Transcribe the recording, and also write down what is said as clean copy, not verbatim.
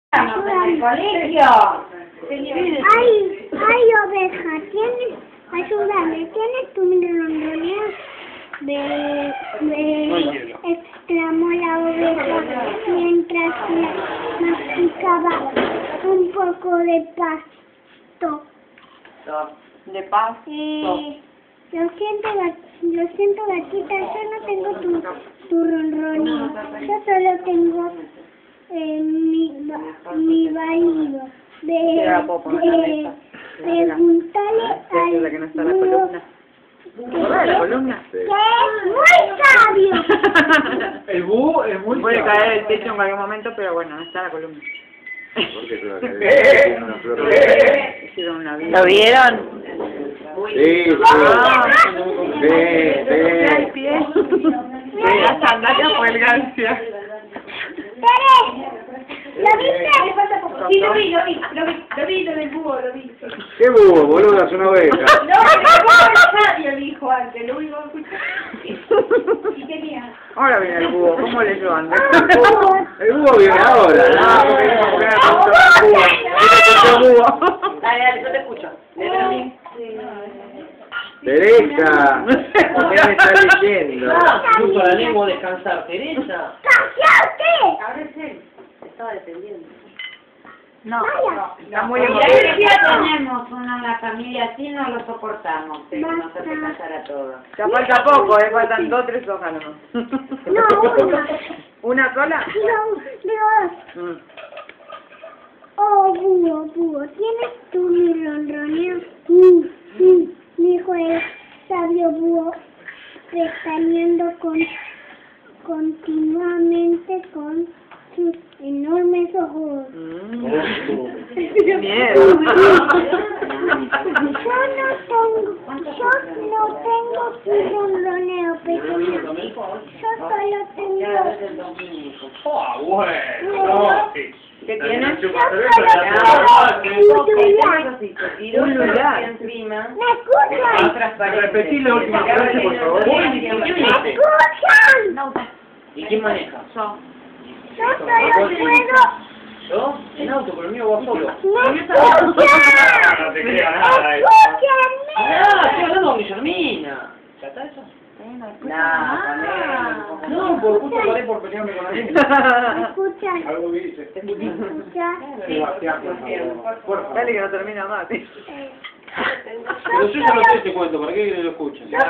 En el colegio. Ay, oveja, ayúdame, ¿tienes tu ronroneo? Exclamó la oveja mientras masticaba un poco de pasto. De paz. Lo siento, gatita, yo no tengo tu ronroneo. Yo solo tengo mi válido. Preguntale al búho, ¿La columna? que es muy sabio. El búho es muy Puede sabio. caer el techo en cualquier momento, pero bueno, no está la columna. ¿Por qué se va a caer? Tiene una flor de- Hicieron una vida. ¿Lo vieron? Sí, El pie. Las sandalias fue el García. Tere, ¿lo viste? Sí, lo vi, lo del búho, lo vi. ¿Qué búho, boludo? Es una oveja. No, el búho es sabio, dijo antes, lo único que escuché. Y tenía. Ahora viene el búho, ¿cómo le llevan? El búho viene ahora. Ah, porque no, el búho. Dale, yo te escucho. Teresa, ¿qué me está leyendo? Puso la lengua a descansar, Teresa. ¡Cállate! Ahora es él. Estaba defendiendo. No, está muy Ya emocionado. tenemos uno en la familia así, no lo soportamos, pero no se puede pasar a todos. Ya falta poco, faltan 2 o 3 hojas nomás. No, una. ¿Una sola? No, dos. Oh, búho, ¿tienes tú mi ronroneo? Dijo el sabio búho, pestañeando continuamente con sus enormes ojos. ¡Qué miedo! Yo no tengo tu ronroneo, pequeño. Yo solo tengo... Ah, bueno. ¿Qué tienes? Yo solo tengo tu Un lugar. Encima, ¿Me escuchan? Repetí la última frase, por favor. ¿Me escuchan? ¿Y quién maneja? Yo solo puedo... ¿Yo? En auto, pero el mío va solo. ¡Me escuchan! No te creas nada, ¡Escúchanme! Ah, estoy hablando con Guillermina. ¿Ya está eso? No, por justo paré por pelearme con alguien. ¿Me escuchan? Algo que dice. ¿Me escuchan? Sebastián, por favor. Por favor. Dale que no termina más. Eh, Pero yo ya no sé este cuento, ¿para qué lo escuchan?